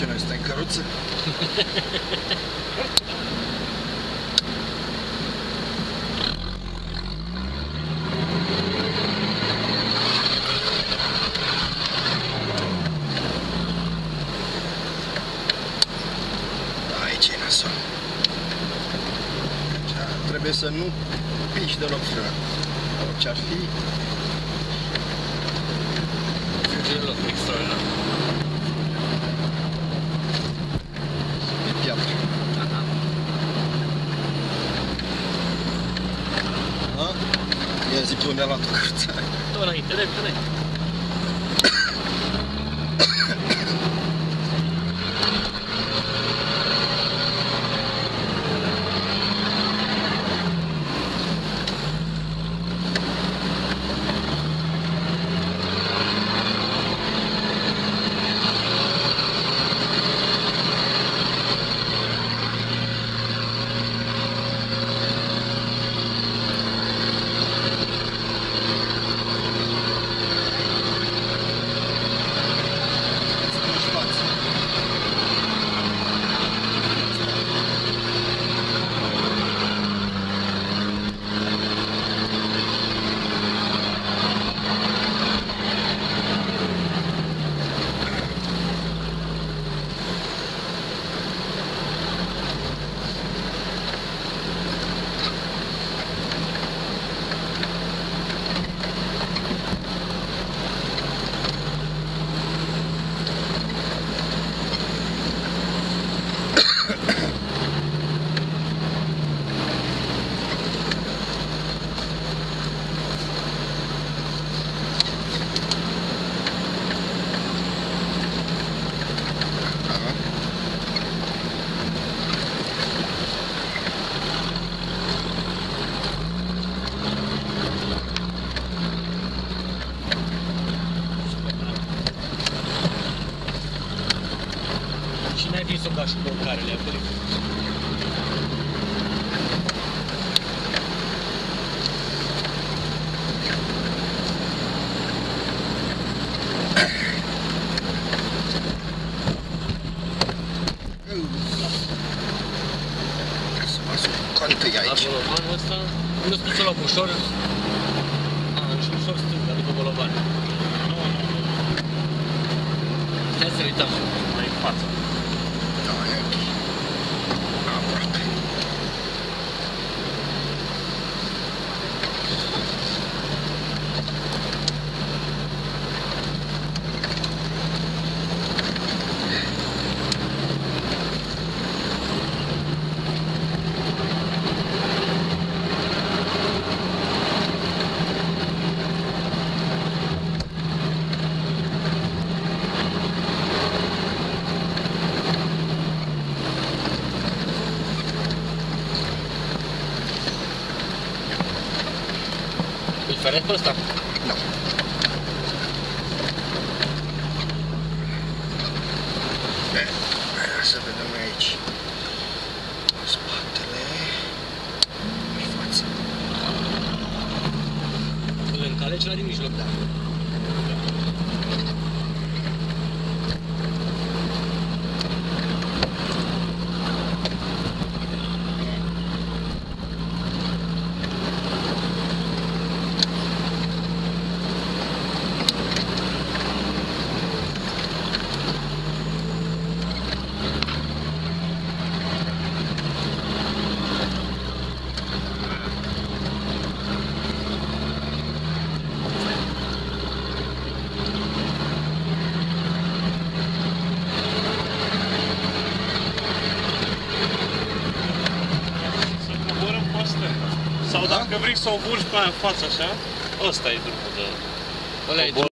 ce noi suntem în căruță. Aici e nasol. Trebuie să nu piși deloc frână. Orice ar fi. Fuge deloc extraordinar. E piatră. Aha. Ha? Ia zi pe unde a luat-o căruța. Tot înainte, repede. Și n-ai prins-o ca și bloccarele acolo. Să mă ascult aici. La bolovanul ăsta, nu spus să luăm ușor. Și ușor stânga, după bolovan. Nu. Hai să uităm mai în față. Da, e ok. Aproape. Diferent pe ăsta? Nu. Să vedem aici. Spatele. Și fața. În cale cel din mijloc, da. Sau dacă vrei să o urci pe aia în față așa, ăsta e drumul de... Ăla e